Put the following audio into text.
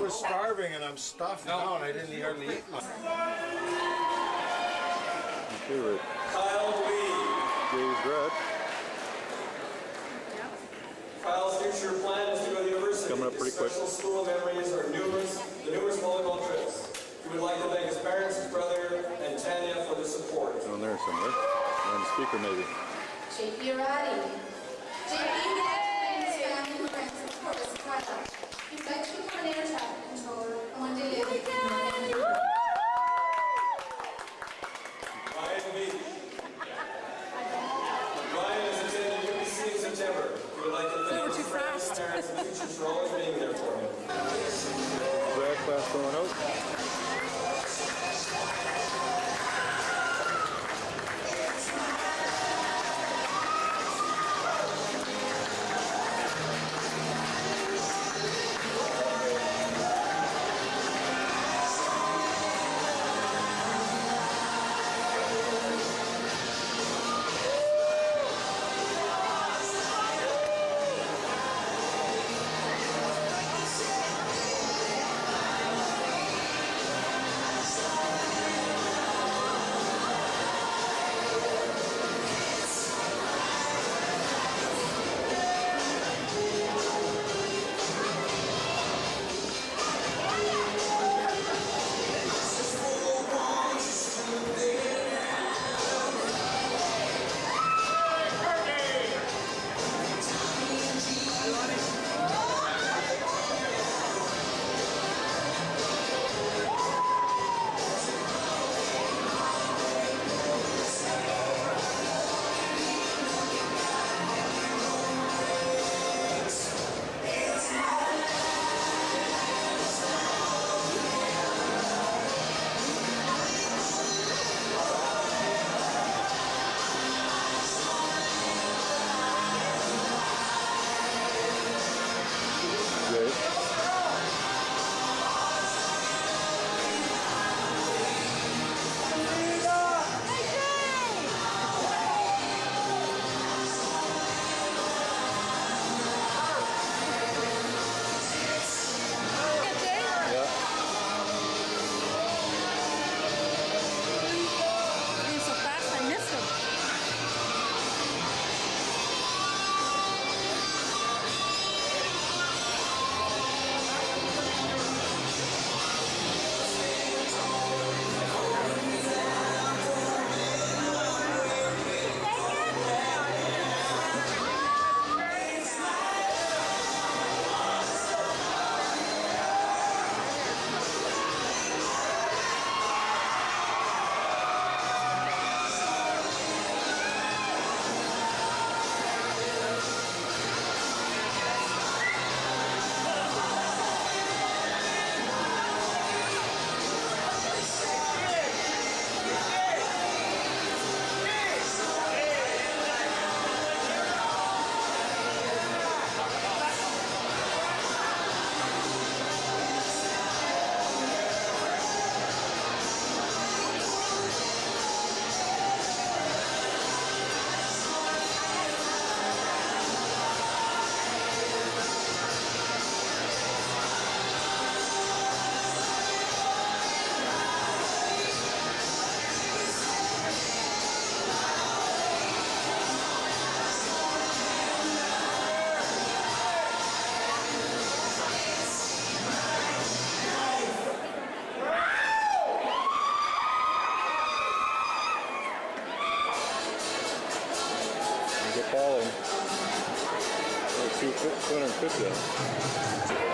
was starving and I'm stuffed now and I didn't hardly eat much. Favorite. Kyle Lee. Jay's red. Kyle's future plan is to go to university. Coming up pretty quick. His special school memories are numerous volleyball trips. He would like to thank his parents, his brother, and Tanya for the support. On there somewhere. On the speaker maybe. JP Arati. JP and his family and friends support us in Kyle. He would like to become an air traffic controller and one day live in Canada. Ryan Beach. Ryan is attending UBC in September. He would like to thank his friends, parents, and teachers for always being there for him. Grad class going out. Falling. 250.